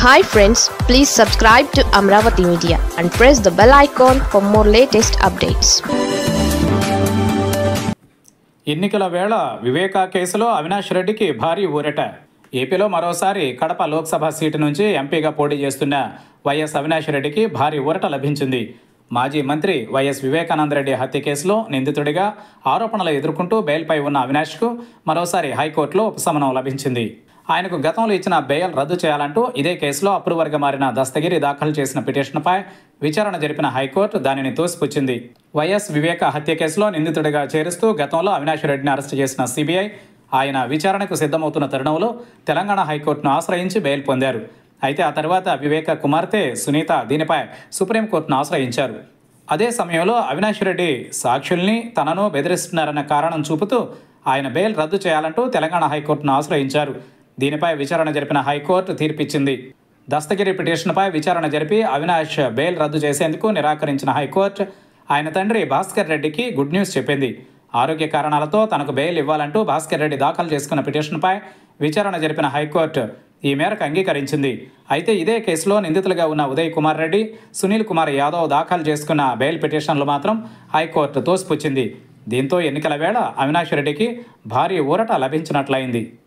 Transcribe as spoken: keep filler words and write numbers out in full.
Hi friends, please subscribe to Amravati Media and press the bell icon for more latest updates. ఎన్నికల వేళ వివేకా కేసులో అవినాష్ రెడ్డికి భారీ ఊరట. ఏపీలో మరోసారి కడప లోక్సభ సీటు నుంచి ఎంపీగా పోటీ చేస్తున్న వైఎస్ అవినాష్ రెడ్డికి భారీ ఊరట లభించింది. మాజీ మంత్రి వైఎస్ వివేకానంద రెడ్డి హత్య కేసులో నిందితుడిగా ఆరోపణలు ఎదుర్కొంటూ బెయిల్పై ఉన్న అవినాష్కు మరోసారి హైకోర్టులో ఉపశమనం లభించింది. ఆయనకు గతంలో ఇచ్చిన బెయిల్ రద్దు చేయాలంటూ ఇదే కేసులో అప్రూవర్గా మారిన దస్తగిరి దాఖలు చేసిన పిటిషన్పై విచారణ జరిపిన హైకోర్టు దానిని తోసిపుచ్చింది. వైఎస్ వివేక హత్య కేసులో నిందితుడిగా చేరుస్తూ గతంలో అవినాష్ రెడ్డిని అరెస్టు చేసిన సిబిఐ ఆయన విచారణకు సిద్ధమవుతున్న తరుణంలో తెలంగాణ హైకోర్టును ఆశ్రయించి బెయిల్ పొందారు. అయితే ఆ తర్వాత వివేక కుమార్తె సునీత దీనిపై సుప్రీంకోర్టును ఆశ్రయించారు. అదే సమయంలో అవినాష్ రెడ్డి సాక్షుల్ని తనను బెదిరిస్తున్నారన్న కారణం చూపుతూ ఆయన బెయిల్ రద్దు చేయాలంటూ తెలంగాణ హైకోర్టును ఆశ్రయించారు. దీనిపై విచారణ జరిపిన హైకోర్టు తీర్పిచ్చింది. దస్తగిరి పిటిషన్పై విచారణ జరిపి అవినాష్ బెయిల్ రద్దు చేసేందుకు నిరాకరించిన హైకోర్టు ఆయన తండ్రి భాస్కర్ రెడ్డికి గుడ్ న్యూస్ చెప్పింది. ఆరోగ్య కారణాలతో తనకు బెయిల్ ఇవ్వాలంటూ భాస్కర్ రెడ్డి దాఖలు చేసుకున్న పిటిషన్పై విచారణ జరిపిన హైకోర్టు ఈ మేరకు అంగీకరించింది. అయితే ఇదే కేసులో నిందితులుగా ఉన్న ఉదయ్ కుమార్ రెడ్డి, సునీల్ కుమార్ యాదవ్ దాఖలు చేసుకున్న బెయిల్ పిటిషన్లు మాత్రం హైకోర్టు తోసిపుచ్చింది. దీంతో ఎన్నికల వేళ అవినాష్ రెడ్డికి భారీ ఊరట లభించినట్లయింది.